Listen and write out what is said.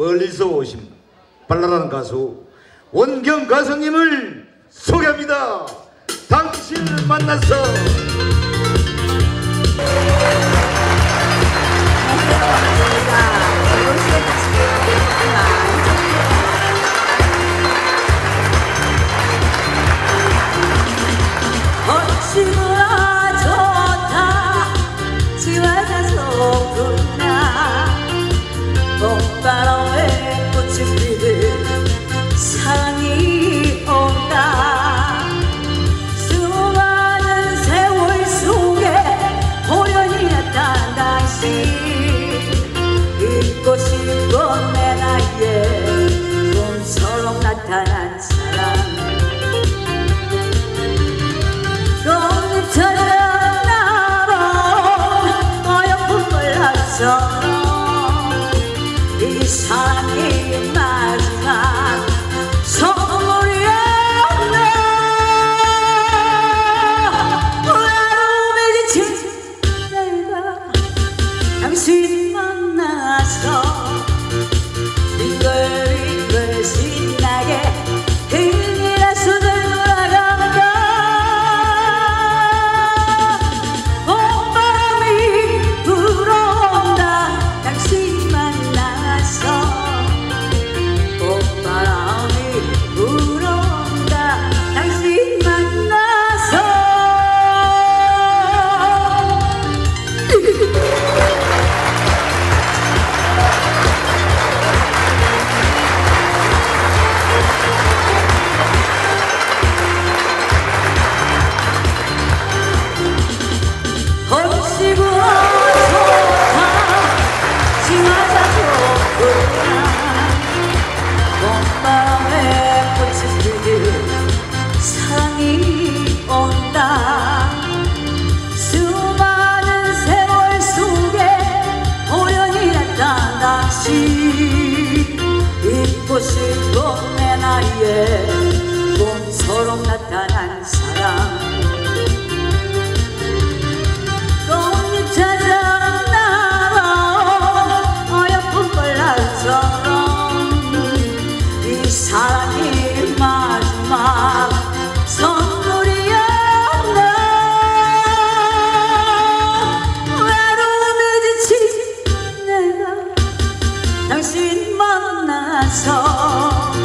멀리서 오신 발랄한 가수 원경 가수님을 소개합니다. 당신을 만나서. 어찌나 좋다 지화가 소구나 봄바람에 꽃이 피듯 사랑이 온다 수많은 세월 속에 호련이었던 당신 잊고 싶은 내 나이에 꿈처럼 나타난 사랑 꽃잎처럼 나온 어여쁜 몰라처럼 이 사랑이 마지막 선물이었나 외로움에 지친 내가 당신 만나서 빙글빙글 신나게 힘이라 수들 봄바람에 꽃이 피듯 사랑이 온다 수많은 세월 속에 호련히 났던 당신 잊고 싶은 내 나이에 꿈처럼 나타난 사랑 꽃잎 찾아 나온 어여쁜 벌라처럼 사랑이 마지막 선물이었나 외로움에 지친 내가 당신 만나서